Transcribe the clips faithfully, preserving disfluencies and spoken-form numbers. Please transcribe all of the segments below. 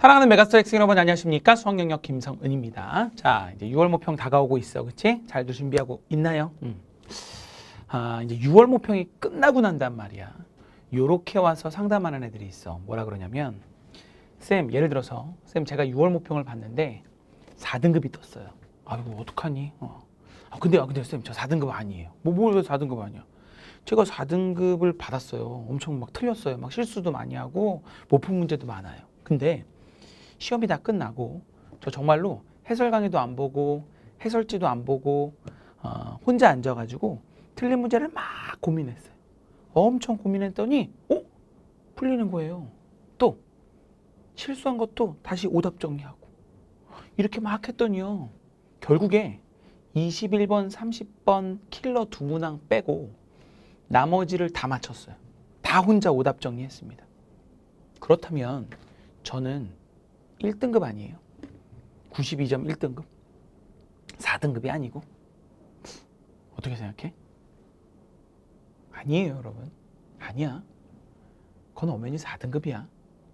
사랑하는 메가스터 학생 여러분 안녕하십니까? 수학영역 김성은입니다. 자, 이제 유월 모평 다가오고 있어, 그치? 잘들 준비하고 있나요? 음. 아, 이제 유월 모평이 끝나고 난단 말이야. 요렇게 와서 상담하는 애들이 있어. 뭐라 그러냐면, 쌤, 예를 들어서 쌤 제가 유월 모평을 봤는데 사 등급이 떴어요. 아이고 어떡하니? 어. 아, 근데 아, 근데 쌤 저 사 등급 아니에요. 뭐 뭘 사 등급 아니야? 제가 사 등급을 받았어요. 엄청 막 틀렸어요. 막 실수도 많이 하고 못 푼 문제도 많아요. 근데 시험이 다 끝나고 저 정말로 해설 강의도 안 보고 해설지도 안 보고 어, 혼자 앉아가지고 틀린 문제를 막 고민했어요. 엄청 고민했더니 어? 풀리는 거예요. 또 실수한 것도 다시 오답 정리하고 이렇게 막 했더니요. 결국에 이십일 번, 삼십 번 킬러 두 문항 빼고 나머지를 다 맞췄어요. 다 혼자 오답 정리했습니다. 그렇다면 저는 일 등급 아니에요? 구십이 점 일 등급? 사 등급이 아니고? 어떻게 생각해? 아니에요, 여러분. 아니야. 그건 엄연히 사 등급이야.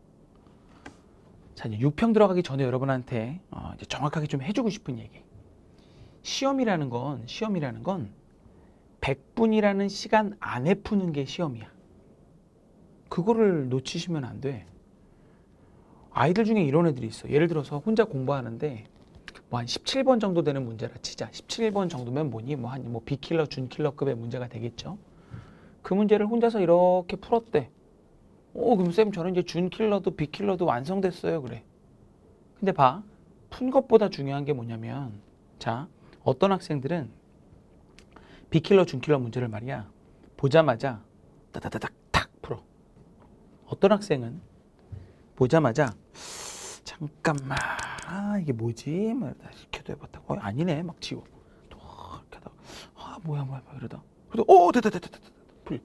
자, 이제 육 평 들어가기 전에 여러분한테 어, 이제 정확하게 좀 해주고 싶은 얘기. 시험이라는 건, 시험이라는 건 백 분이라는 시간 안에 푸는 게 시험이야. 그거를 놓치시면 안 돼. 아이들 중에 이런 애들이 있어. 예를 들어서 혼자 공부하는데 뭐 한 십칠 번 정도 되는 문제라 치자. 십칠 번 정도면 뭐니? 뭐 한 뭐 B킬러, 준킬러급의 문제가 되겠죠. 그 문제를 혼자서 이렇게 풀었대. 오, 그럼 쌤 저는 이제 준킬러도 B킬러도 완성됐어요. 그래. 근데 봐. 푼 것보다 중요한 게 뭐냐면 자, 어떤 학생들은 B킬러, 준킬러 문제를 말이야. 보자마자 따다다닥 탁 풀어. 어떤 학생은 보자마자 잠깐만 아 이게 뭐지? 막 이렇게도 해봤다. 어 아니네 막 지워. 또 이렇게 하다가 아 뭐야 뭐야 막 이러다. 그래도 오 됐다 됐다 됐다 풀.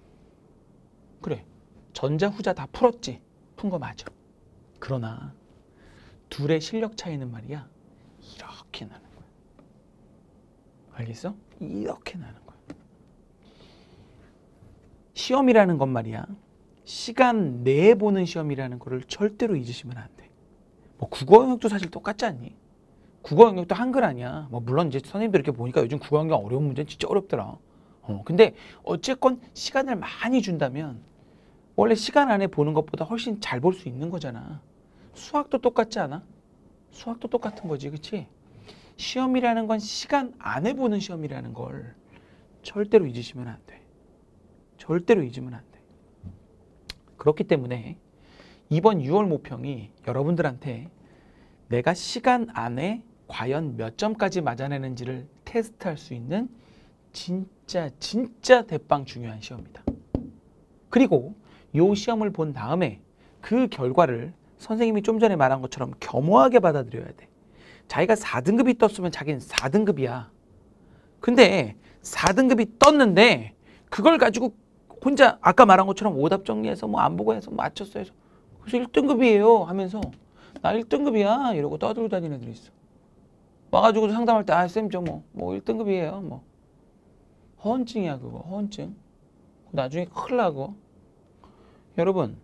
그래 전자 후자 다 풀었지. 푼 거 맞아. 그러나 둘의 실력 차이는 말이야 이렇게 나는 거야. 알겠어? 이렇게 나는 거야. 시험이라는 건 말이야. 시간 내에 보는 시험이라는 거를 절대로 잊으시면 안 돼. 뭐 국어 영역도 사실 똑같지 않니? 국어 영역도 한글 아니야. 뭐 물론 이제 선생님들 이렇게 보니까 요즘 국어 영역 어려운 문제는 진짜 어렵더라. 어, 근데 어쨌건 시간을 많이 준다면 원래 시간 안에 보는 것보다 훨씬 잘 볼 수 있는 거잖아. 수학도 똑같지 않아? 수학도 똑같은 거지, 그치? 시험이라는 건 시간 안에 보는 시험이라는 걸 절대로 잊으시면 안 돼. 절대로 잊으면 안 돼. 그렇기 때문에 이번 유월 모평이 여러분들한테 내가 시간 안에 과연 몇 점까지 맞아내는지를 테스트할 수 있는 진짜 진짜 대빵 중요한 시험이다. 그리고 이 시험을 본 다음에 그 결과를 선생님이 좀 전에 말한 것처럼 겸허하게 받아들여야 돼. 자기가 사 등급이 떴으면 자기는 사 등급이야. 근데 사 등급이 떴는데 그걸 가지고 혼자 아까 말한 것처럼 오답 정리해서 뭐 안 보고 해서 맞췄어 해서 그래서 일 등급이에요 하면서 나 일 등급이야 이러고 떠들고 다니는 애들이 있어. 와가지고 상담할 때 아 쌤 저 뭐 뭐 일 등급이에요 뭐 허언증이야 그거 허언증. 나중에 큰일 나고. 여러분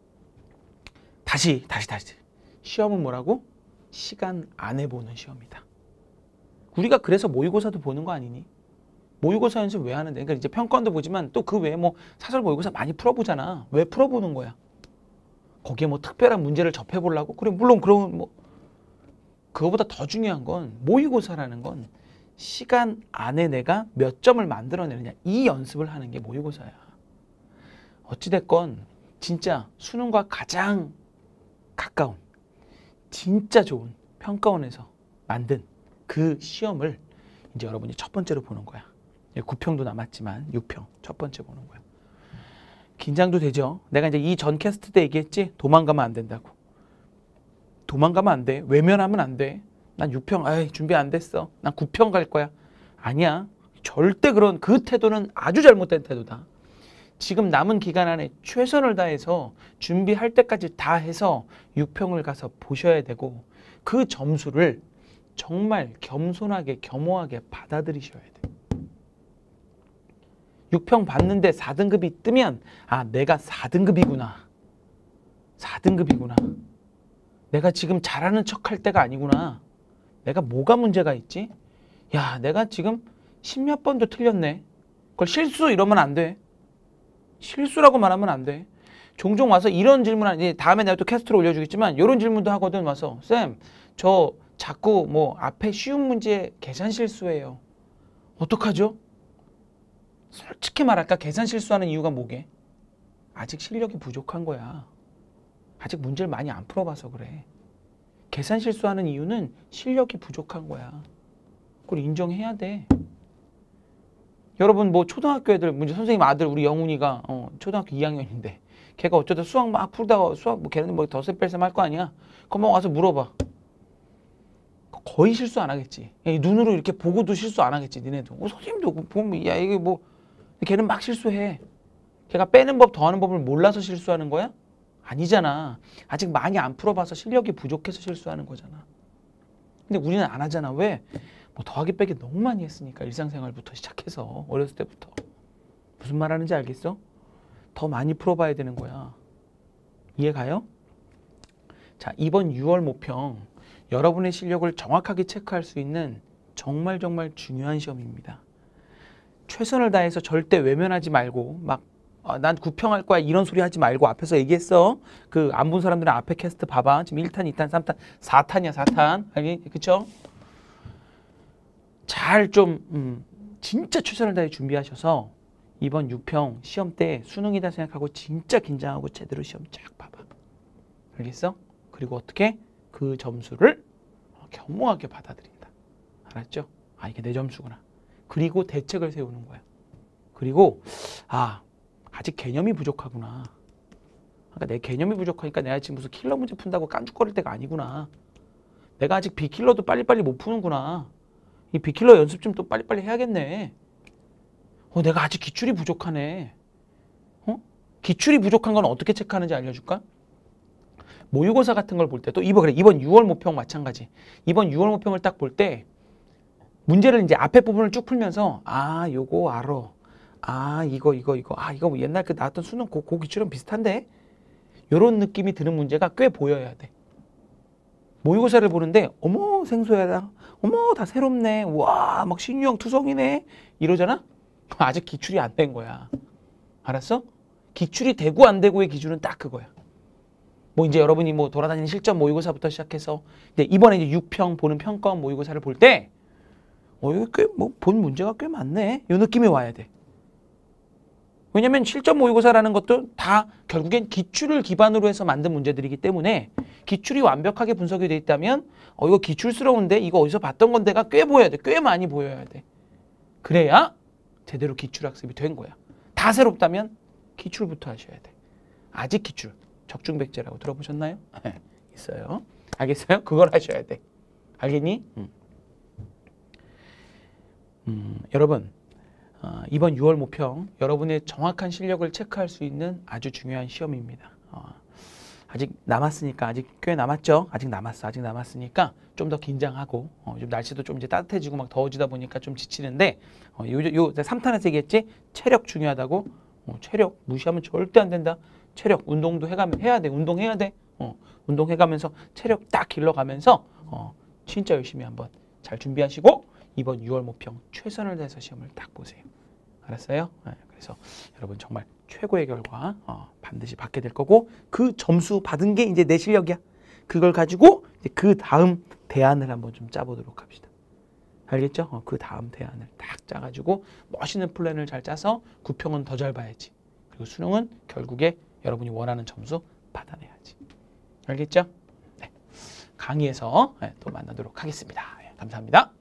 다시 다시 다시 시험은 뭐라고? 시간 안에 보는 시험이다. 우리가 그래서 모의고사도 보는 거 아니니? 모의고사 연습 왜 하는데? 그러니까 이제 평가원도 보지만 또 그 외에 뭐 사설 모의고사 많이 풀어보잖아. 왜 풀어보는 거야? 거기에 뭐 특별한 문제를 접해보려고? 그래 물론 그런 뭐 그거보다 더 중요한 건 모의고사라는 건 시간 안에 내가 몇 점을 만들어내느냐 이 연습을 하는 게 모의고사야. 어찌됐건 진짜 수능과 가장 가까운 진짜 좋은 평가원에서 만든 그 시험을 이제 여러분이 첫 번째로 보는 거야. 구 평도 남았지만 육 평 첫 번째 보는 거야. 긴장도 되죠. 내가 이제 이 전 캐스트 때 얘기했지. 도망가면 안 된다고. 도망가면 안 돼. 외면하면 안 돼. 난 육 평 아이 준비 안 됐어. 난 구 평 갈 거야. 아니야. 절대 그런 그 태도는 아주 잘못된 태도다. 지금 남은 기간 안에 최선을 다해서 준비할 때까지 다 해서 육 평을 가서 보셔야 되고 그 점수를 정말 겸손하게 겸허하게 받아들이셔야 돼. 육 평 봤는데 사 등급이 뜨면 아 내가 사 등급이구나. 사 등급이구나. 내가 지금 잘하는 척 할 때가 아니구나. 내가 뭐가 문제가 있지? 야, 내가 지금 십몇 번도 틀렸네. 그걸 실수 이러면 안 돼. 실수라고 말하면 안 돼. 종종 와서 이런 질문, 이제 다음에 내가 또 캐스트로 올려주겠지만 이런 질문도 하거든. 와서 쌤, 저 자꾸 뭐 앞에 쉬운 문제 계산 실수해요. 어떡하죠? 솔직히 말할까? 계산 실수하는 이유가 뭐게? 아직 실력이 부족한 거야. 아직 문제를 많이 안 풀어봐서 그래. 계산 실수하는 이유는 실력이 부족한 거야. 그걸 인정해야 돼. 여러분 뭐 초등학교 애들, 문제 선생님 아들 우리 영훈이가 어, 초등학교 이 학년인데 걔가 어쩌다 수학 막 풀다가 수학 뭐 걔는 뭐 덧셈 뺄셈 할 거 아니야. 그럼 와서 물어봐. 거의 실수 안 하겠지. 눈으로 이렇게 보고도 실수 안 하겠지. 니네도. 어, 선생님도 보면 야 이게 뭐 걔는 막 실수해. 걔가 빼는 법 더하는 법을 몰라서 실수하는 거야? 아니잖아. 아직 많이 안 풀어봐서 실력이 부족해서 실수하는 거잖아. 근데 우리는 안 하잖아. 왜? 뭐 더하기 빼기 너무 많이 했으니까. 일상생활부터 시작해서 어렸을 때부터. 무슨 말 하는지 알겠어? 더 많이 풀어봐야 되는 거야. 이해 가요? 자, 이번 유월 모평 여러분의 실력을 정확하게 체크할 수 있는 정말 정말 중요한 시험입니다. 최선을 다해서 절대 외면하지 말고 막 어, 난 구평할 거야 이런 소리 하지 말고 앞에서 얘기했어. 그 안 본 사람들은 앞에 캐스트 봐봐. 지금 일 탄, 이 탄, 삼 탄, 사 탄이야 사 탄. 알겠? 그쵸? 잘 좀 음, 진짜 최선을 다해 준비하셔서 이번 유평 시험 때 수능이다 생각하고 진짜 긴장하고 제대로 시험 쫙 봐봐. 알겠어? 그리고 어떻게? 그 점수를 겸허하게 받아들인다. 알았죠? 아 이게 내 점수구나. 그리고 대책을 세우는 거야. 그리고 아 아직 개념이 부족하구나. 그러니까 내 개념이 부족하니까 내가 지금 무슨 킬러 문제 푼다고 깐죽거릴 때가 아니구나. 내가 아직 비킬러도 빨리빨리 못 푸는구나. 이 비킬러 연습 좀 또 빨리빨리 해야겠네. 어, 내가 아직 기출이 부족하네. 어? 기출이 부족한 건 어떻게 체크하는지 알려줄까? 모의고사 같은 걸 볼 때 또 이번 그래 이번 유월 모평 마찬가지. 이번 유월 모평을 딱 볼 때 문제를 이제 앞에 부분을 쭉 풀면서 아 요거 알아. 아 이거 이거 이거 아 이거 뭐 옛날 그 나왔던 수능 고, 고 기출은 비슷한데 요런 느낌이 드는 문제가 꽤 보여야 돼. 모의고사를 보는데 어머 생소하다. 어머 다 새롭네. 와 막 신유형 투성이네. 이러잖아? 아직 기출이 안 된 거야. 알았어? 기출이 되고 안 되고의 기준은 딱 그거야. 뭐 이제 여러분이 뭐 돌아다니는 실전 모의고사부터 시작해서 이제 이번에 이제 육 평 보는 평가원 모의고사를 볼 때 어 이거 꽤 뭐 본 문제가 꽤 많네. 이 느낌이 와야 돼. 왜냐면 실전 모의고사라는 것도 다 결국엔 기출을 기반으로 해서 만든 문제들이기 때문에 기출이 완벽하게 분석이 돼 있다면 어 이거 기출스러운데 이거 어디서 봤던 건데가 꽤 보여야 돼. 꽤 많이 보여야 돼. 그래야 제대로 기출학습이 된 거야. 다 새롭다면 기출부터 하셔야 돼. 아직 기출. 적중백제라고 들어보셨나요? 있어요. 알겠어요? 그걸 하셔야 돼. 알겠니? 음. 음, 여러분 어, 이번 유월 모평 여러분의 정확한 실력을 체크할 수 있는 아주 중요한 시험입니다. 어, 아직 남았으니까 아직 꽤 남았죠? 아직 남았어. 아직 남았으니까 좀 더 긴장하고 어, 좀 날씨도 좀 이제 따뜻해지고 막 더워지다 보니까 좀 지치는데 어, 요, 요 삼 탄에서 얘기했지? 체력 중요하다고? 어, 체력 무시하면 절대 안 된다. 체력 운동도 해가면 해야 돼. 운동해야 돼. 어, 운동해가면서 체력 딱 길러가면서 어, 진짜 열심히 한번 잘 준비하시고 이번 유월 모평 최선을 다해서 시험을 딱 보세요. 알았어요? 네, 그래서 여러분 정말 최고의 결과 어, 반드시 받게 될 거고 그 점수 받은 게 이제 내 실력이야. 그걸 가지고 이제 그 다음 대안을 한번 좀 짜보도록 합시다. 알겠죠? 어, 그 다음 대안을 딱 짜가지고 멋있는 플랜을 잘 짜서 구평은 더 잘 봐야지. 그리고 수능은 결국에 여러분이 원하는 점수 받아내야지. 알겠죠? 네. 강의에서 네, 또 만나도록 하겠습니다. 네, 감사합니다.